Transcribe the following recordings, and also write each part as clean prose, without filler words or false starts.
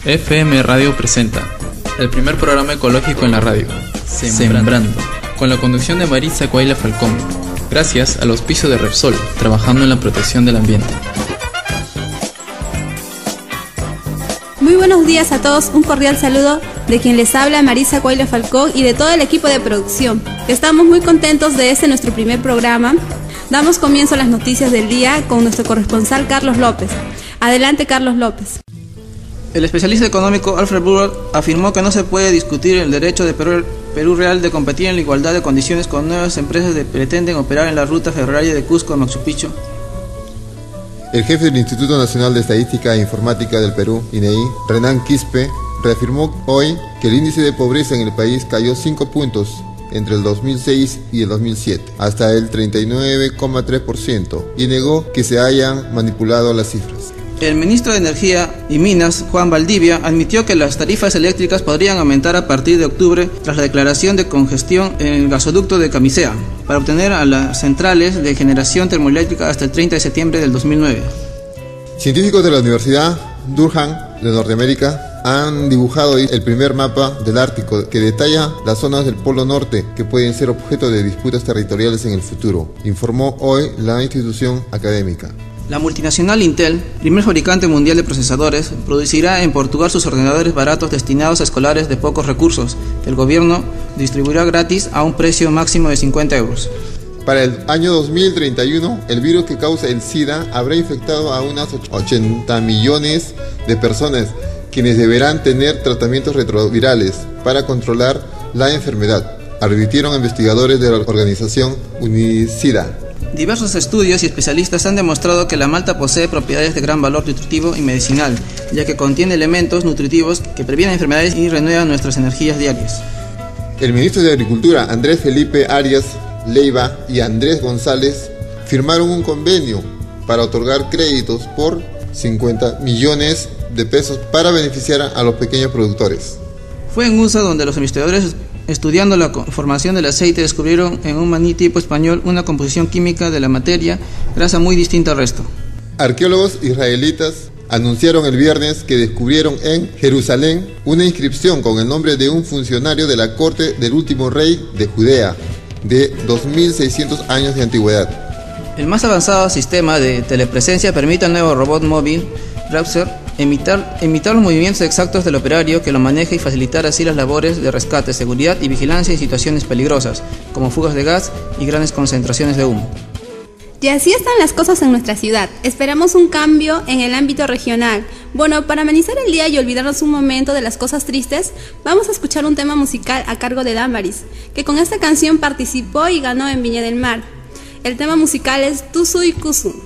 FM Radio presenta el primer programa ecológico en la radio, Sembrando, con la conducción de Marisa Coaila Falcón, gracias al auspicio de Repsol, trabajando en la protección del ambiente. Muy buenos días a todos, un cordial saludo de quien les habla, Marisa Coaila Falcón, y de todo el equipo de producción. Estamos muy contentos de nuestro primer programa. Damos comienzo a las noticias del día con nuestro corresponsal Carlos López. Adelante, Carlos López. El especialista económico Alfred Burrard afirmó que no se puede discutir el derecho de Perú Real de competir en la igualdad de condiciones con nuevas empresas que pretenden operar en la ruta ferroviaria de Cusco a Machu Picchu. El jefe del Instituto Nacional de Estadística e Informática del Perú, INEI, Renan Quispe, reafirmó hoy que el índice de pobreza en el país cayó 5 puntos entre el 2006 y el 2007, hasta el 39,3%, y negó que se hayan manipulado las cifras. El ministro de Energía y Minas, Juan Valdivia, admitió que las tarifas eléctricas podrían aumentar a partir de octubre tras la declaración de congestión en el gasoducto de Camisea, para obtener a las centrales de generación termoeléctrica hasta el 30 de septiembre del 2009. Científicos de la Universidad Durham de Norteamérica han dibujado el primer mapa del Ártico que detalla las zonas del Polo Norte que pueden ser objeto de disputas territoriales en el futuro, informó hoy la institución académica. La multinacional Intel, primer fabricante mundial de procesadores, producirá en Portugal sus ordenadores baratos destinados a escolares de pocos recursos, que el gobierno distribuirá gratis a un precio máximo de 50 euros. Para el año 2031, el virus que causa el SIDA habrá infectado a unas 80 millones de personas, quienes deberán tener tratamientos retrovirales para controlar la enfermedad, advirtieron investigadores de la organización Unisida. Diversos estudios y especialistas han demostrado que la malta posee propiedades de gran valor nutritivo y medicinal, ya que contiene elementos nutritivos que previenen enfermedades y renuevan nuestras energías diarias. El ministro de Agricultura, Andrés Felipe Arias Leiva, y Andrés González firmaron un convenio para otorgar créditos por 50 millones de pesos para beneficiar a los pequeños productores. Fue en USA donde los investigadores, estudiando la formación del aceite, descubrieron en un maní tipo español una composición química de la materia grasa muy distinta al resto. Arqueólogos israelitas anunciaron el viernes que descubrieron en Jerusalén una inscripción con el nombre de un funcionario de la corte del último rey de Judea, de 2600 años de antigüedad. El más avanzado sistema de telepresencia permite al nuevo robot móvil Raptor imitar los movimientos exactos del operario que lo maneja y facilitar así las labores de rescate, seguridad y vigilancia en situaciones peligrosas, como fugas de gas y grandes concentraciones de humo. Y así están las cosas en nuestra ciudad. Esperamos un cambio en el ámbito regional. Bueno, para amenizar el día y olvidarnos un momento de las cosas tristes, vamos a escuchar un tema musical a cargo de Damaris, que con esta canción participó y ganó en Viña del Mar. El tema musical es Tusu y Kusu.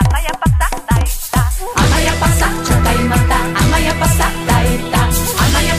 Amaya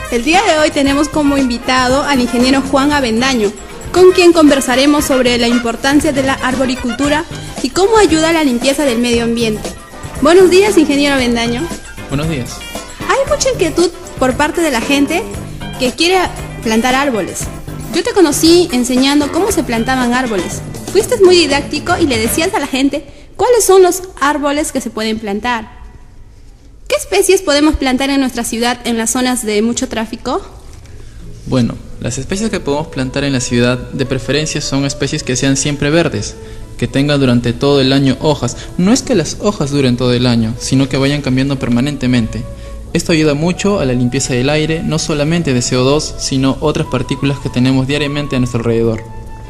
El día de hoy tenemos como invitado al ingeniero Juan Avendaño, con quien conversaremos sobre la importancia de la arboricultura y cómo ayuda a la limpieza del medio ambiente. Buenos días, ingeniero Avendaño. Buenos días. Hay mucha inquietud por parte de la gente que quiere plantar árboles. Yo te conocí enseñando cómo se plantaban árboles. Fuiste muy didáctico y le decías a la gente cuáles son los árboles que se pueden plantar. ¿Qué especies podemos plantar en nuestra ciudad en las zonas de mucho tráfico? Bueno, las especies que podemos plantar en la ciudad de preferencia son especies que sean siempre verdes, que tengan durante todo el año hojas. No es que las hojas duren todo el año, sino que vayan cambiando permanentemente. Esto ayuda mucho a la limpieza del aire, no solamente de CO2, sino otras partículas que tenemos diariamente a nuestro alrededor.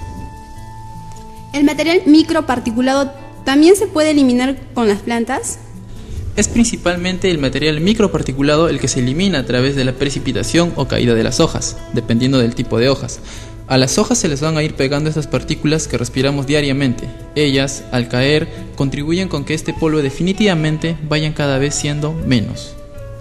¿El material microparticulado también se puede eliminar con las plantas? Es principalmente el material microparticulado el que se elimina a través de la precipitación o caída de las hojas, dependiendo del tipo de hojas. A las hojas se les van a ir pegando estas partículas que respiramos diariamente. Ellas, al caer, contribuyen con que este polvo definitivamente vayan cada vez siendo menos.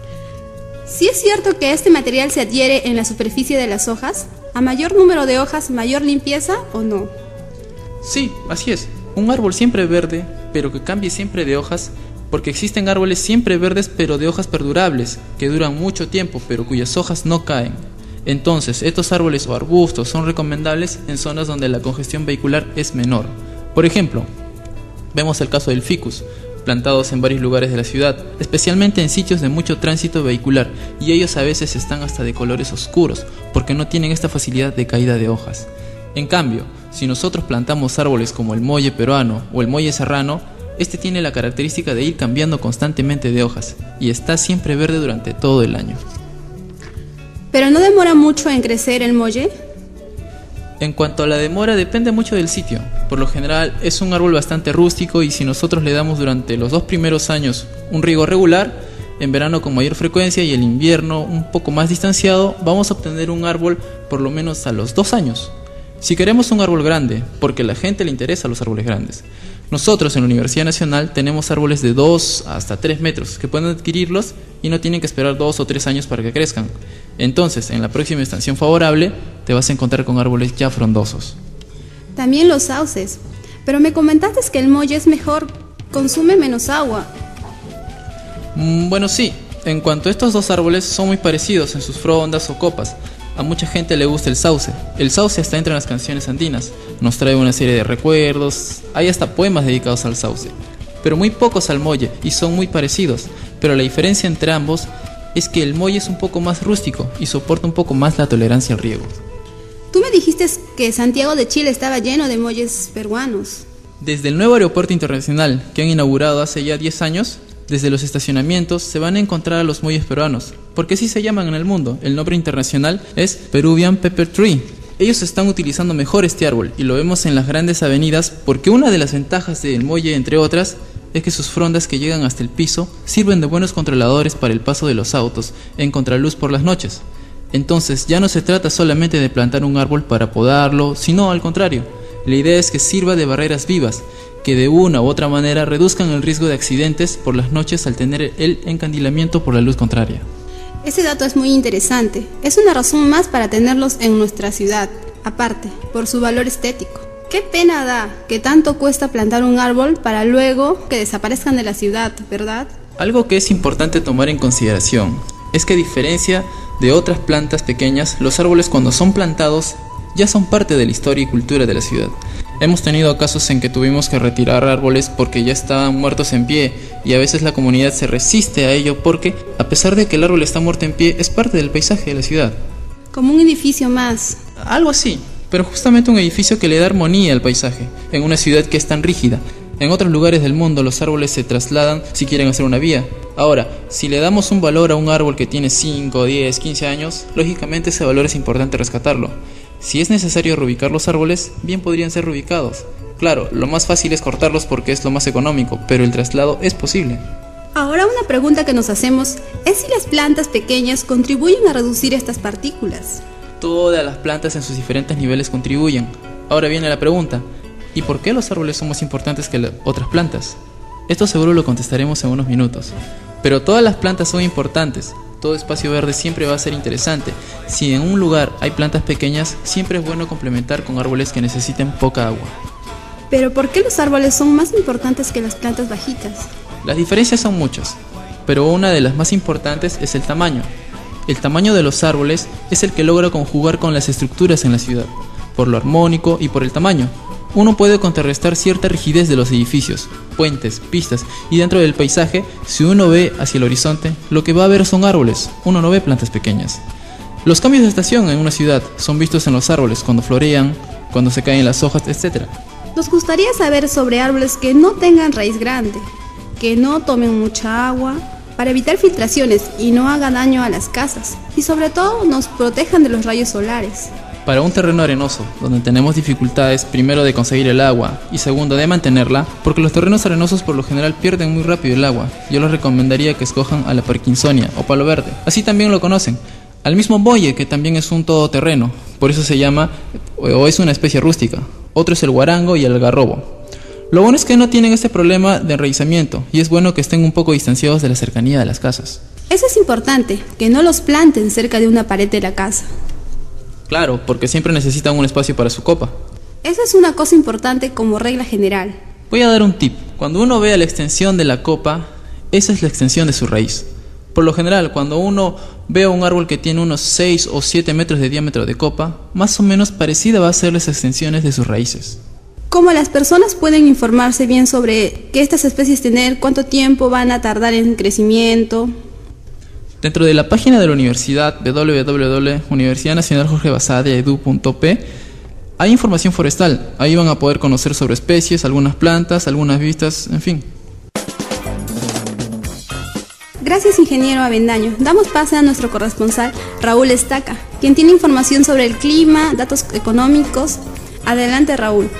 ¿Sí es cierto que este material se adhiere en la superficie de las hojas? ¿A mayor número de hojas, mayor limpieza o no? Sí, así es. Un árbol siempre verde, pero que cambie siempre de hojas, porque existen árboles siempre verdes pero de hojas perdurables, que duran mucho tiempo pero cuyas hojas no caen. Entonces, estos árboles o arbustos son recomendables en zonas donde la congestión vehicular es menor. Por ejemplo, vemos el caso del ficus, plantados en varios lugares de la ciudad, especialmente en sitios de mucho tránsito vehicular, y ellos a veces están hasta de colores oscuros, porque no tienen esta facilidad de caída de hojas. En cambio, si nosotros plantamos árboles como el molle peruano o el molle serrano, este tiene la característica de ir cambiando constantemente de hojas y está siempre verde durante todo el año. ¿Pero no demora mucho en crecer el molle? En cuanto a la demora, depende mucho del sitio. Por lo general es un árbol bastante rústico y si nosotros le damos durante los 2 primeros años un riego regular, en verano con mayor frecuencia y el invierno un poco más distanciado, vamos a obtener un árbol por lo menos a los 2 años. Si queremos un árbol grande, porque a la gente le interesan los árboles grandes, nosotros en la Universidad Nacional tenemos árboles de 2 hasta 3 metros que pueden adquirirlos y no tienen que esperar 2 o 3 años para que crezcan. Entonces, en la próxima estación favorable, te vas a encontrar con árboles ya frondosos. También los sauces. Pero me comentaste que el molle es mejor, consume menos agua. Bueno, sí. En cuanto a estos dos árboles, son muy parecidos en sus frondas o copas. A mucha gente le gusta el sauce. El sauce está entre las canciones andinas. Nos trae una serie de recuerdos. Hay hasta poemas dedicados al sauce. Pero muy pocos al molle y son muy parecidos. Pero la diferencia entre ambos es que el molle es un poco más rústico y soporta un poco más la tolerancia al riego. Tú me dijiste que Santiago de Chile estaba lleno de molles peruanos. Desde el nuevo aeropuerto internacional que han inaugurado hace ya 10 años, desde los estacionamientos se van a encontrar a los molles peruanos, porque así se llaman en el mundo. El nombre internacional es Peruvian Pepper Tree. Ellos están utilizando mejor este árbol y lo vemos en las grandes avenidas porque una de las ventajas del molle, entre otras, es que sus frondas que llegan hasta el piso sirven de buenos controladores para el paso de los autos en contraluz por las noches. Entonces ya no se trata solamente de plantar un árbol para podarlo, sino al contrario, la idea es que sirva de barreras vivas, que de una u otra manera reduzcan el riesgo de accidentes por las noches al tener el encandilamiento por la luz contraria. Ese dato es muy interesante, es una razón más para tenerlos en nuestra ciudad, aparte, por su valor estético. Qué pena da que tanto cuesta plantar un árbol para luego que desaparezcan de la ciudad, ¿verdad? Algo que es importante tomar en consideración es que a diferencia de otras plantas pequeñas, los árboles cuando son plantados ya son parte de la historia y cultura de la ciudad. Hemos tenido casos en que tuvimos que retirar árboles porque ya estaban muertos en pie y a veces la comunidad se resiste a ello porque, a pesar de que el árbol está muerto en pie, es parte del paisaje de la ciudad. Como un edificio más. Algo así, pero justamente un edificio que le da armonía al paisaje, en una ciudad que es tan rígida. En otros lugares del mundo los árboles se trasladan si quieren hacer una vía. Ahora, si le damos un valor a un árbol que tiene 5, 10, 15 años, lógicamente ese valor es importante rescatarlo. Si es necesario reubicar los árboles, bien podrían ser reubicados. Claro, lo más fácil es cortarlos porque es lo más económico, pero el traslado es posible. Ahora una pregunta que nos hacemos es si las plantas pequeñas contribuyen a reducir estas partículas. Todas las plantas en sus diferentes niveles contribuyen. Ahora viene la pregunta, ¿y por qué los árboles son más importantes que las otras plantas? Esto seguro lo contestaremos en unos minutos. Pero todas las plantas son importantes, Todo espacio verde siempre va a ser interesante. Si en un lugar hay plantas pequeñas, siempre es bueno complementar con árboles que necesiten poca agua. Pero ¿por qué los árboles son más importantes que las plantas bajitas? Las diferencias son muchas, pero una de las más importantes es el tamaño. El tamaño de los árboles es el que logra conjugar con las estructuras en la ciudad, por lo armónico y por el tamaño. Uno puede contrarrestar cierta rigidez de los edificios, puentes, pistas y dentro del paisaje, si uno ve hacia el horizonte, lo que va a ver son árboles, uno no ve plantas pequeñas. Los cambios de estación en una ciudad son vistos en los árboles cuando florean, cuando se caen las hojas, etc. Nos gustaría saber sobre árboles que no tengan raíz grande, que no tomen mucha agua, para evitar filtraciones y no haga daño a las casas, y sobre todo nos protejan de los rayos solares. Para un terreno arenoso, donde tenemos dificultades primero de conseguir el agua y segundo de mantenerla, porque los terrenos arenosos por lo general pierden muy rápido el agua, yo les recomendaría que escojan a la Parkinsonia o palo verde, así también lo conocen. Al mismo boye, que también es un todoterreno, por eso se llama, o es una especie rústica. Otro es el guarango y el algarrobo. Lo bueno es que no tienen este problema de enraizamiento y es bueno que estén un poco distanciados de la cercanía de las casas. Eso es importante, que no los planten cerca de una pared de la casa. Claro, porque siempre necesitan un espacio para su copa. Esa es una cosa importante como regla general. Voy a dar un tip. Cuando uno vea la extensión de la copa, esa es la extensión de su raíz. Por lo general, cuando uno ve un árbol que tiene unos 6 o 7 metros de diámetro de copa, más o menos parecida va a ser las extensiones de sus raíces. ¿Cómo las personas pueden informarse bien sobre qué estas especies tener, cuánto tiempo van a tardar en crecimiento? Dentro de la página de la universidad www.universidadnacionaljorgebasada.edu.p hay información forestal. Ahí van a poder conocer sobre especies, algunas plantas, algunas vistas, en fin. Gracias, ingeniero Avendaño. Damos pase a nuestro corresponsal Raúl Estaca, quien tiene información sobre el clima, datos económicos. Adelante, Raúl.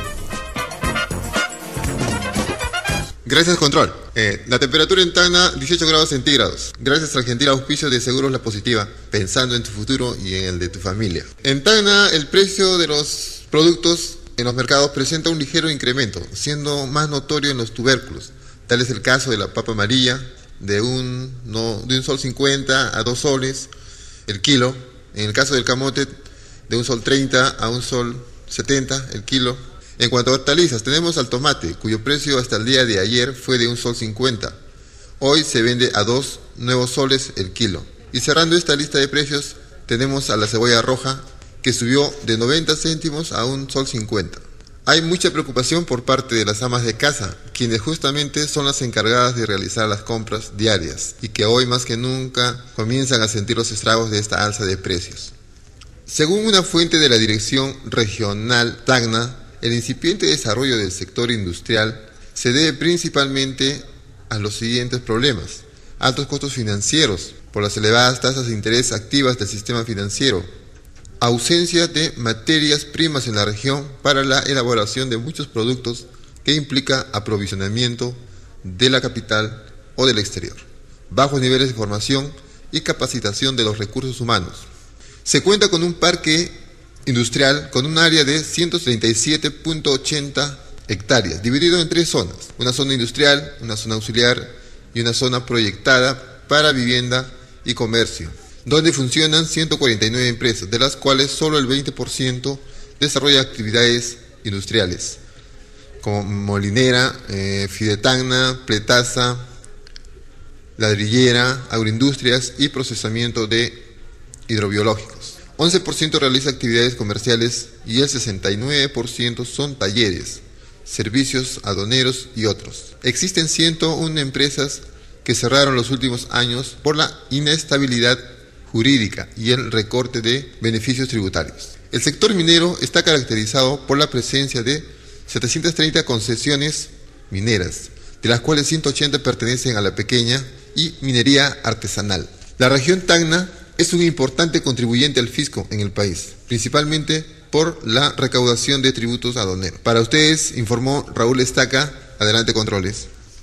Gracias, Control. La temperatura en Tacna, 18 grados centígrados. Gracias al gentil auspicio de Seguros La Positiva, pensando en tu futuro y en el de tu familia. En Tacna, el precio de los productos en los mercados presenta un ligero incremento, siendo más notorio en los tubérculos. Tal es el caso de la papa amarilla, de un sol 50 a 2 soles el kilo. En el caso del camote, de un sol 30 a un sol 70 el kilo. En cuanto a hortalizas, tenemos al tomate, cuyo precio hasta el día de ayer fue de un sol 50. Hoy se vende a 2 nuevos soles el kilo. Y cerrando esta lista de precios, tenemos a la cebolla roja, que subió de 90 céntimos a un sol 50. Hay mucha preocupación por parte de las amas de casa, quienes justamente son las encargadas de realizar las compras diarias, y que hoy más que nunca comienzan a sentir los estragos de esta alza de precios. Según una fuente de la Dirección Regional Tacna, el incipiente desarrollo del sector industrial se debe principalmente a los siguientes problemas: altos costos financieros por las elevadas tasas de interés activas del sistema financiero, ausencia de materias primas en la región para la elaboración de muchos productos que implica aprovisionamiento de la capital o del exterior, bajos niveles de formación y capacitación de los recursos humanos. Se cuenta con un parque industrial con un área de 137.80 hectáreas, dividido en 3 zonas: una zona industrial, una zona auxiliar y una zona proyectada para vivienda y comercio, donde funcionan 149 empresas, de las cuales solo el 20% desarrolla actividades industriales, como molinera, Fidetacna, Pletaza, ladrillera, agroindustrias y procesamiento de hidrobiológicos. 11% realiza actividades comerciales y el 69% son talleres, servicios aduaneros y otros. Existen 101 empresas que cerraron los últimos años por la inestabilidad jurídica y el recorte de beneficios tributarios. El sector minero está caracterizado por la presencia de 730 concesiones mineras, de las cuales 180 pertenecen a la pequeña y minería artesanal. La región Tacna es un importante contribuyente al fisco en el país, principalmente por la recaudación de tributos aduaneros. Para ustedes, informó Raúl Estaca. Adelante, controles.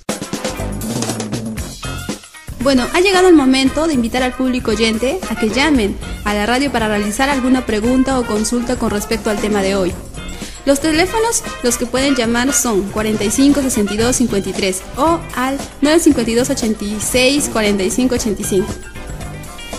Bueno, ha llegado el momento de invitar al público oyente a que llamen a la radio para realizar alguna pregunta o consulta con respecto al tema de hoy. Los teléfonos los que pueden llamar son 45 62 53 o al 952 86 45 85.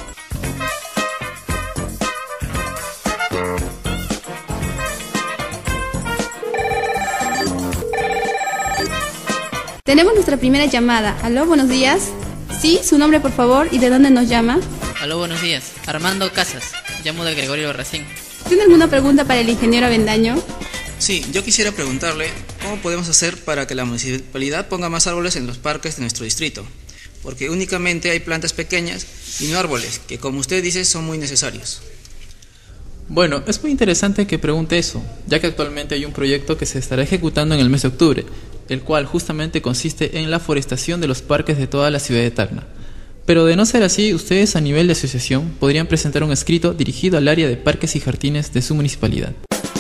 Tenemos nuestra primera llamada. Aló, buenos días. Sí, su nombre por favor y de dónde nos llama. Aló, buenos días. Armando Casas. Llamo de Gregorio Racín. ¿Tiene alguna pregunta para el ingeniero Avendaño? Sí, yo quisiera preguntarle cómo podemos hacer para que la municipalidad ponga más árboles en los parques de nuestro distrito, porque únicamente hay plantas pequeñas y no árboles, que como usted dice son muy necesarios. Bueno, es muy interesante que pregunte eso, ya que actualmente hay un proyecto que se estará ejecutando en el mes de octubre, el cual justamente consiste en la forestación de los parques de toda la ciudad de Tacna. Pero de no ser así, ustedes a nivel de asociación podrían presentar un escrito dirigido al área de parques y jardines de su municipalidad.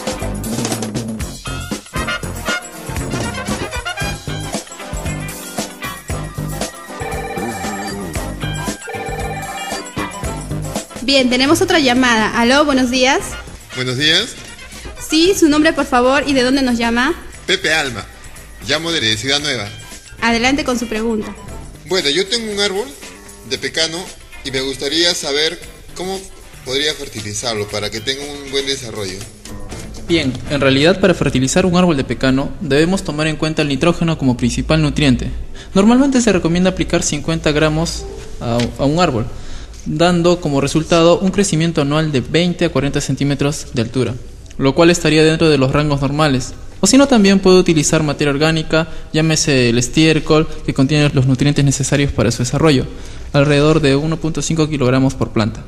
Bien, tenemos otra llamada. Aló, buenos días. Buenos días, Sí, su nombre por favor y de dónde nos llama. Pepe Alma. Llamo de Ciudad Nueva. Adelante con su pregunta. Bueno, yo tengo un árbol de pecano y me gustaría saber cómo podría fertilizarlo para que tenga un buen desarrollo. Bien, en realidad para fertilizar un árbol de pecano debemos tomar en cuenta el nitrógeno como principal nutriente. Normalmente se recomienda aplicar 50 gramos a un árbol, dando como resultado un crecimiento anual de 20 a 40 centímetros de altura, lo cual estaría dentro de los rangos normales. O si no, también puede utilizar materia orgánica, llámese el estiércol, que contiene los nutrientes necesarios para su desarrollo, alrededor de 1.5 kilogramos por planta.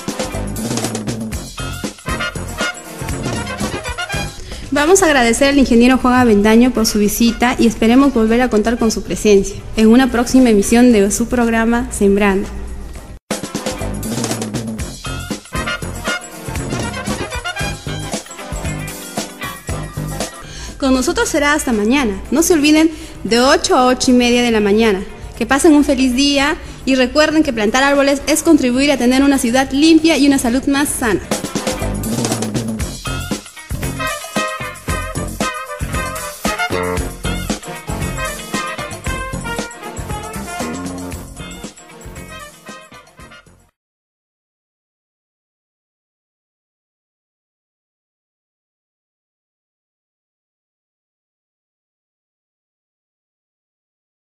Vamos a agradecer al ingeniero Juan Avendaño por su visita y esperemos volver a contar con su presencia en una próxima emisión de su programa Sembrando. Con nosotros será hasta mañana. No se olviden de 8 a 8 y media de la mañana. Que pasen un feliz día y recuerden que plantar árboles es contribuir a tener una ciudad limpia y una salud más sana.